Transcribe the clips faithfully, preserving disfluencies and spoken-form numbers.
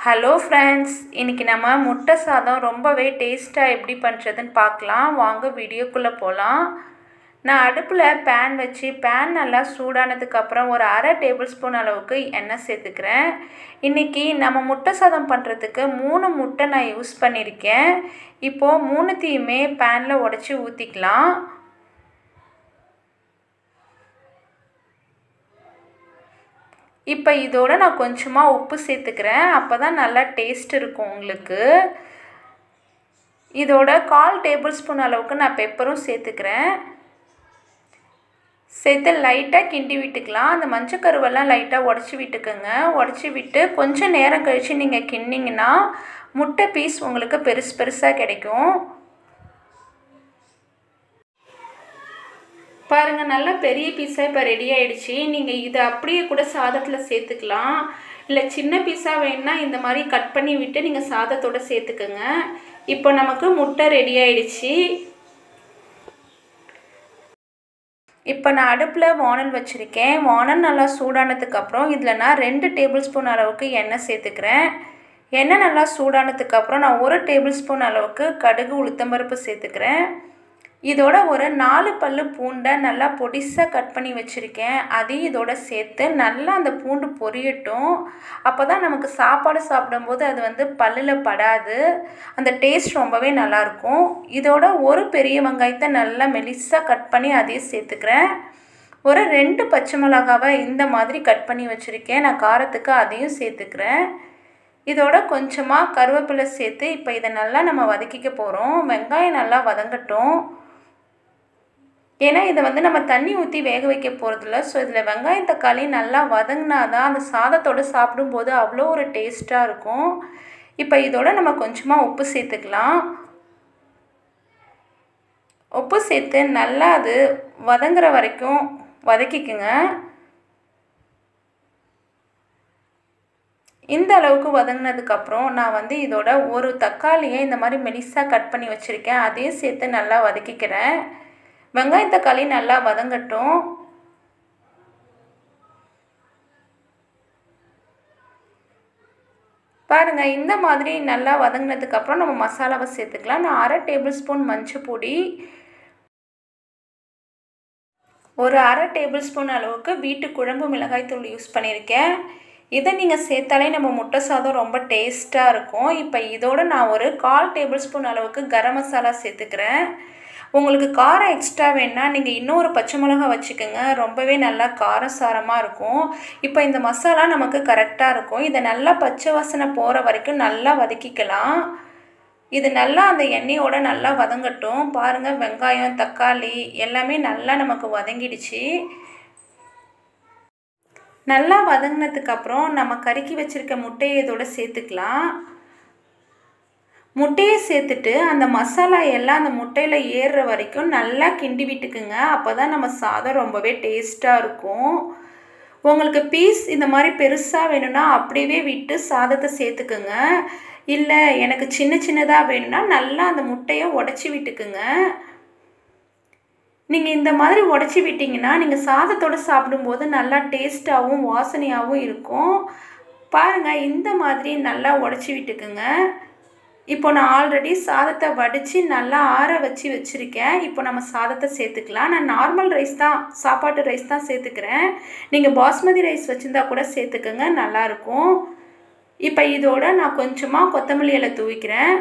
Hello friends, இன்றைக்கி நம்ம முட்டை சாதம் ரொம்பவே டேஸ்ட்டாக எப்படி பண்ணுறதுன்னு பார்க்கலாம். வாங்க வீடியோக்குள்ளே போகலாம். நான் அடுப்பில் பேன் வச்சு பேன் நல்லா சூடானதுக்கப்புறம் ஒரு அரை டேபிள் ஸ்பூன் அளவுக்கு எண்ணெய் சேர்த்துக்கிறேன். இன்றைக்கி நம்ம முட்டை சாதம் பண்ணுறதுக்கு மூணு முட்டை நான் யூஸ் பண்ணியிருக்கேன். இப்போது மூணுத்தையுமே பேனில் உடச்சி ஊற்றிக்கலாம். இப்போ இதோட நான் கொஞ்சமாக உப்பு சேர்த்துக்கிறேன். அப்போ தான் நல்லா டேஸ்ட் இருக்கும் உங்களுக்கு. இதோட கால் டேபிள் ஸ்பூன் அளவுக்கு நான் பெப்பரும் சேர்த்துக்கிறேன். சேர்த்து லைட்டாக கிண்டி விட்டுக்கலாம். அந்த மஞ்சள் கருவெல்லாம் லைட்டாக உடச்சி விட்டுக்கோங்க. உடச்சி விட்டு கொஞ்சம் நேரம் கழித்து நீங்கள் கிண்டிங்கன்னா முட்டை பீஸ் உங்களுக்கு பெருசு பெருசாக கிடைக்கும். பாருங்கள், நல்லா பெரிய பீஸாக இப்போ ரெடி ஆகிடுச்சி. நீங்கள் இதை அப்படியே கூட சாதத்தில் சேர்த்துக்கலாம். இல்லை சின்ன பீஸாக வேணுன்னா இந்த மாதிரி கட் பண்ணி விட்டு நீங்கள் சாதத்தோடு சேர்த்துக்குங்க. இப்போ நமக்கு முட்டை ரெடி ஆகிடுச்சி. இப்போ நான் அடுப்பில் வானல் வச்சுருக்கேன். வானல் நல்லா சூடானதுக்கப்புறம் இதில் நான் ரெண்டு டேபிள் ஸ்பூன் அளவுக்கு எண்ணெய் சேர்த்துக்கிறேன். எண்ணெய் நல்லா சூடானதுக்கப்புறம் நான் ஒரு டேபிள் ஸ்பூன் அளவுக்கு கடுகு உளுத்தம்பருப்பு சேர்த்துக்கிறேன். இதோட ஒரு நாலு பல்லு பூண்டை நல்லா பொடிசாக கட் பண்ணி வச்சுருக்கேன். அதையும் இதோட சேர்த்து நல்லா அந்த பூண்டு பொரியட்டும். அப்போ தான் நமக்கு சாப்பாடு சாப்பிடும்போது அது வந்து பல்லில் படாது. அந்த டேஸ்ட் ரொம்பவே நல்லாயிருக்கும். இதோட ஒரு பெரிய வெங்காயத்தை நல்லா மெலிசாக கட் பண்ணி அதையும் சேர்த்துக்கிறேன். ஒரு ரெண்டு பச்சை மிளகாவை இந்த மாதிரி கட் பண்ணி வச்சுருக்கேன். நான் காரத்துக்கு அதையும் சேர்த்துக்கிறேன். இதோட கொஞ்சமாக கருவேப்பிலை சேர்த்து இப்போ இதை நல்லா நம்ம வதக்கிக்க போகிறோம். வெங்காயம் நல்லா வதங்கட்டும். ஏன்னா இதை வந்து நம்ம தண்ணி ஊற்றி வேக வைக்க போகிறதில்ல. ஸோ இதில் வெங்காயம் தக்காளி நல்லா வதங்கினா தான் அந்த சாதத்தோடு சாப்பிடும்போது அவ்வளோ ஒரு டேஸ்ட்டாக இருக்கும். இப்போ இதோட நம்ம கொஞ்சமாக உப்பு சேர்த்துக்கலாம். உப்பு சேர்த்து நல்லா அது வதங்குற வரைக்கும் வதக்கிக்குங்க. இந்த அளவுக்கு வதங்கினதுக்கப்புறம் நான் வந்து இதோட ஒரு தக்காளியை இந்த மாதிரி மெலிசாக கட் பண்ணி வச்சுருக்கேன். அதையும் சேர்த்து நல்லா வதக்கிக்கிறேன். வெங்காயம் தக்காளி நல்லா வதங்கட்டும். பாருங்கள், இந்த மாதிரி நல்லா வதங்கினதுக்கப்புறம் நம்ம மசாலாவை சேர்த்துக்கலாம். நான் அரை டேபிள் ஸ்பூன் மஞ்சள் பொடி, ஒரு அரை டேபிள் ஸ்பூன் அளவுக்கு வீட்டு குழம்பு மிளகாய் தூள் யூஸ் பண்ணியிருக்கேன். இதை நீங்கள் சேர்த்தாலே நம்ம முட்டை சாதம் ரொம்ப டேஸ்ட்டாக இருக்கும். இப்போ இதோடு நான் ஒரு கால் டேபிள் ஸ்பூன் அளவுக்கு கரம் மசாலா சேர்த்துக்கிறேன். உங்களுக்கு காரம் எக்ஸ்ட்ரா வேணுன்னா நீங்கள் இன்னொரு பச்சை மிளகா வச்சுக்கோங்க. ரொம்பவே நல்லா காரசாரமாக இருக்கும். இப்போ இந்த மசாலா நமக்கு கரெக்டாக இருக்கும். இதை நல்லா பச்சை வாசனை போகிற வரைக்கும் நல்லா வதக்கிக்கலாம். இது நல்லா அந்த எண்ணெயோடு நல்லா வதங்கட்டும். பாருங்கள், வெங்காயம் தக்காளி எல்லாமே நல்லா நமக்கு வதங்கிடுச்சு. நல்லா வதங்கினதுக்கப்புறம் நம்ம கருக்கி வச்சுருக்க முட்டையை இதோட சேர்த்துக்கலாம். முட்டையை சேர்த்துட்டு அந்த மசாலா எல்லாம் அந்த முட்டையில் ஏறுற வரைக்கும் நல்லா கிண்டி விட்டுக்குங்க. அப்போ தான் நம்ம சாதம் ரொம்பவே டேஸ்ட்டாக இருக்கும். உங்களுக்கு பீஸ் இந்த மாதிரி பெருசாக வேணும்னா அப்படியே விட்டு சாதத்தை சேர்த்துக்குங்க. இல்லை எனக்கு சின்ன சின்னதாக வேணும்னா நல்லா அந்த முட்டையை உடச்சி விட்டுக்குங்க. நீங்கள் இந்த மாதிரி உடச்சி விட்டிங்கன்னா நீங்கள் சாதத்தோடு சாப்பிடும்போது நல்லா டேஸ்ட்டாகவும் வாசனையாகவும் இருக்கும். பாருங்கள், இந்த மாதிரி நல்லா உடச்சி விட்டுக்குங்க. இப்போ நான் ஆல்ரெடி சாதத்தை வடித்து நல்லா ஆற வச்சு வச்சுருக்கேன். இப்போ நம்ம சாதத்தை சேர்த்துக்கலாம். நான் நார்மல் ரைஸ் தான், சாப்பாட்டு ரைஸ் தான் சேர்த்துக்கிறேன். நீங்கள் பாஸ்மதி ரைஸ் வச்சுருந்தா கூட சேர்த்துக்கோங்க, நல்லாயிருக்கும். இப்போ இதோட நான் கொஞ்சமாக கொத்தமல்லி இலை தூவிக்கிறேன்.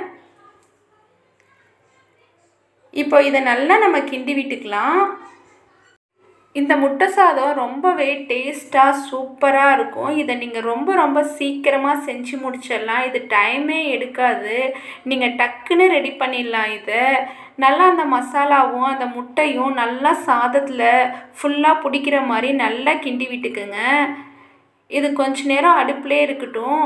இப்போ இதை நல்லா நம்ம கிண்டி விட்டுக்கலாம். இந்த முட்டை சாதம் ரொம்பவே டேஸ்ட்டாக சூப்பராக இருக்கும். இதை நீங்கள் ரொம்ப ரொம்ப சீக்கிரமாக செஞ்சு முடிச்சிடலாம். இது டைமே எடுக்காது. நீங்கள் டக்குன்னு ரெடி பண்ணிடலாம். இதை நல்லா அந்த மசாலாவும் அந்த முட்டையும் நல்லா சாதத்தில் ஃபுல்லாக பிடிக்கிற மாதிரி நல்லா கிண்டி விட்டுக்குங்க. இது கொஞ்ச நேரம் அடுப்பிலே இருக்கட்டும்.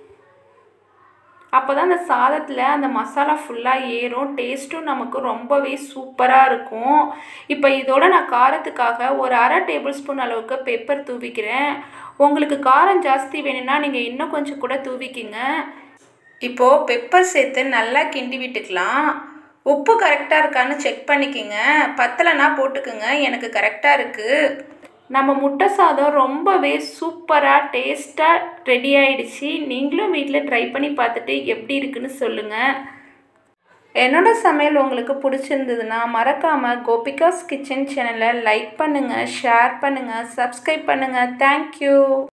அப்போ தான் அந்த சாதத்தில் அந்த மசாலா ஃபுல்லாக ஏறும். டேஸ்ட்டும் நமக்கு ரொம்பவே சூப்பராக இருக்கும். இப்போ இதோட நான் காரத்துக்காக ஒரு அரை டேபிள் ஸ்பூன் அளவுக்கு பெப்பர் தூவிக்கிறேன். உங்களுக்கு காரம் ஜாஸ்தி வேணும்னா நீங்கள் இன்னும் கொஞ்சம் கூட தூவிக்கிங்க. இப்போது பெப்பர் சேர்த்து நல்லா கிண்டி விட்டுக்கலாம். உப்பு கரெக்டாக இருக்கான்னு செக் பண்ணிக்கோங்க. பத்தலைன்னா போட்டுக்குங்க. எனக்கு கரெக்டாக இருக்குது. நம்ம முட்டை சாதம் ரொம்பவே சூப்பராக டேஸ்ட்டாக ரெடி ஆயிடுச்சு. நீங்களும் வீட்டில் ட்ரை பண்ணி பார்த்துட்டு எப்படி இருக்குன்னு சொல்லுங்கள். என்னோட சமையல் உங்களுக்கு பிடிச்சிருந்ததுன்னா மறக்காமல் கோபிகாஸ் கிச்சன் சேனலை லைக் பண்ணுங்கள், ஷேர் பண்ணுங்கள், சப்ஸ்கிரைப் பண்ணுங்கள். தேங்க்யூ.